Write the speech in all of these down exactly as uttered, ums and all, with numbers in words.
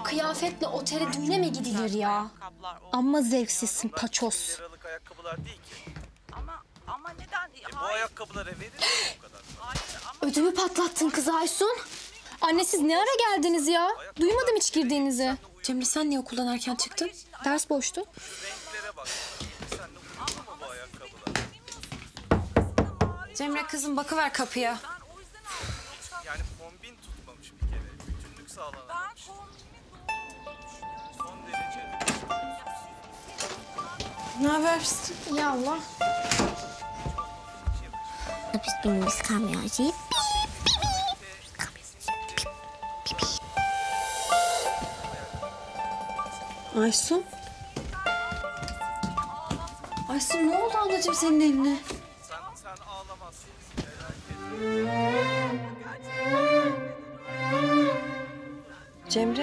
kıyafetle otele düğüne mi gidilir ya? Amma zevksizsin paçoz. Ama ama neden? E, bu ayakkabılara verilir mi o kadar? Hayır ama Ödümü patlattın kız Aysun. Anne siz ne ara geldiniz ya? Duymadım hiç girdiğinizi. Cemre sen niye okuldan erken çıktın? Ders boştu. Renklere bak. Sen de uyuyor mu bu ayakkabılar? Cemre kızım bakıver kapıya. Yani kombin tutmamış bir kere. Bütünlük sağlanamamış. Son derece. Ne haber? Ya Allah. Biz biz kamyoncu. Aysun. Aysun ne oldu ablacığım senin eline? Sen, sen ağlamazsın. Merak etme. Cemre.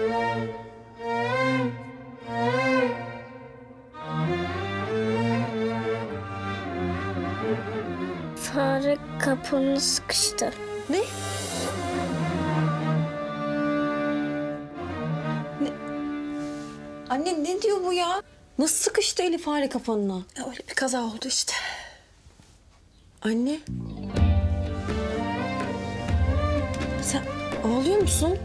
Fare kapını sıkıştı. Ne? Ne? Anne ne diyor bu ya? Nasıl sıkıştı eli fare kafanına? Ya öyle bir kaza oldu işte. Anne. Sen ağlıyor musun?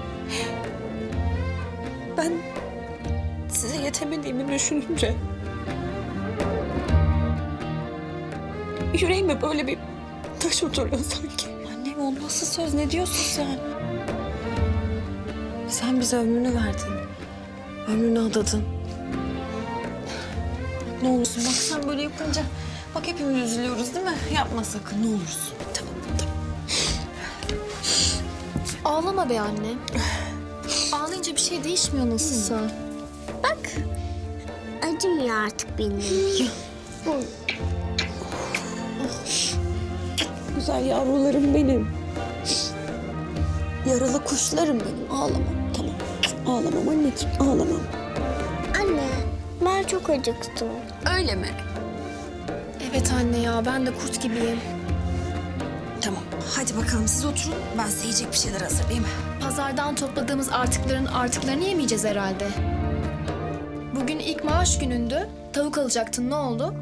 Ben size yetemediğimi düşününce... yüreğime böyle bir taş oturuyor sanki. Annem o nasıl söz? Ne diyorsun sen? Sen bize ömrünü verdin. Ömrünü adadın. Ne olursun bak sen böyle yapınca... Bak hepimiz üzülüyoruz değil mi? Yapma sakın ne olursun. Tamam, tamam. Ağlama be anne. Ağlayınca bir şey değişmiyor nasılsa. Bak. Acımıyor artık benim. Güzel yavrularım benim. Yaralı kuşlarım benim. Ağlamam, tamam. Ağlamam anneciğim, ağlamam. Anne ben çok acıktım. Öyle mi? Evet anne ya ben de kurt gibiyim. Tamam. Hadi bakalım siz oturun. Ben size yiyecek bir şeyler hazırlayayım. Pazardan topladığımız artıkların artıklarını yemeyeceğiz herhalde. Bugün ilk maaş günündü. Tavuk alacaktın ne oldu?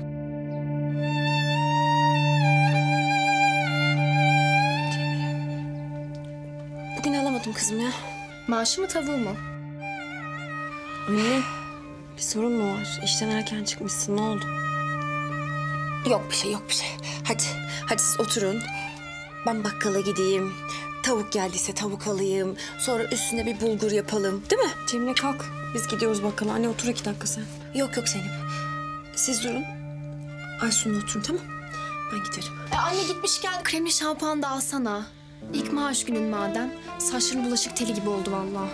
Bugün alamadım kızım ya. Maaşı mı tavuğu mu? Anne bir sorun mu var? İşten erken çıkmışsın ne oldu? Yok bir şey, yok bir şey. Hadi, hadi siz oturun. Ben bakkala gideyim. Tavuk geldiyse tavuk alayım. Sonra üstüne bir bulgur yapalım. Değil mi? Cemile kalk. Biz gidiyoruz bakkala. Anne otur iki dakika sen. Yok yok Zeynep. Siz durun. Aysun'la oturun tamam. Ben giderim. E anne gitmişken kremli şampuan da alsana. İlk maaş günün madem. Saçların bulaşık teli gibi oldu vallahi.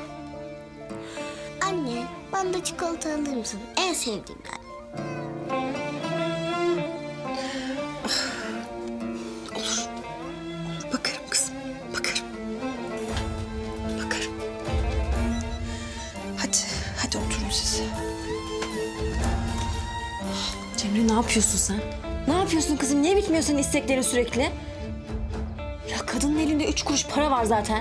Anne bana da çikolata alır mısın? En sevdiğimden. Olur. Bakarım kızım. Bakarım. Bakarım. Hadi. Hadi oturun siz. Cemre ne yapıyorsun sen? Ne yapıyorsun kızım? Niye bitmiyor senin isteklerin sürekli? Ya kadının elinde üç kuruş para var zaten.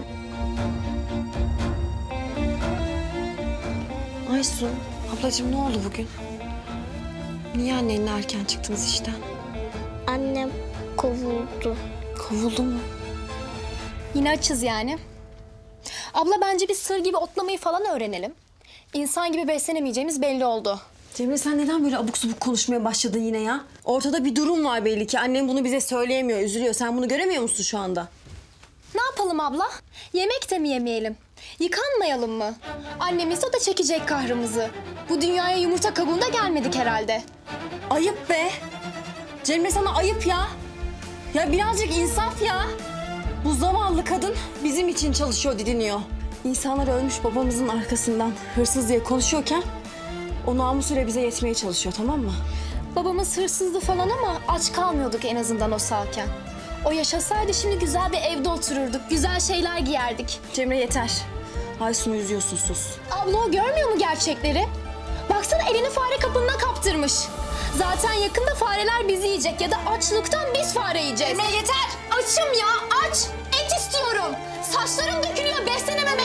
Aysun, ablacığım ne oldu bugün? Niye annenle erken çıktınız işten? Annem kovuldu. Kovuldu mu? Yine açız yani. Abla bence biz sır gibi otlamayı falan öğrenelim. İnsan gibi beslenemeyeceğimiz belli oldu. Cemre sen neden böyle abuk subuk konuşmaya başladın yine ya? Ortada bir durum var belli ki. Annem bunu bize söyleyemiyor, üzülüyor. Sen bunu göremiyor musun şu anda? Ne yapalım abla? Yemek de mi yemeyelim? Yıkanmayalım mı? Annemiz o da çekecek kahrımızı. Bu dünyaya yumurta kabuğunda gelmedik herhalde. Ayıp be! Cemre sana ayıp ya! Ya birazcık insaf ya! Bu zavallı kadın bizim için çalışıyor, didiniyor. İnsanlar ölmüş babamızın arkasından hırsız diye konuşuyorken... o namusuyla bize yetmeye çalışıyor, tamam mı? Babamız hırsızdı falan ama aç kalmıyorduk en azından o sağken. O yaşasaydı şimdi güzel bir evde otururduk, güzel şeyler giyerdik. Cemre yeter. Aysun'u üzüyorsun, sus. Abla o görmüyor mu gerçekleri? Baksana elini fare kapınına kaptırmış. Zaten yakında fareler bizi yiyecek ya da açlıktan biz fare yiyeceğiz. Cemre yeter! Açım ya aç. Et istiyorum. Saçlarım dökülüyor beslenemem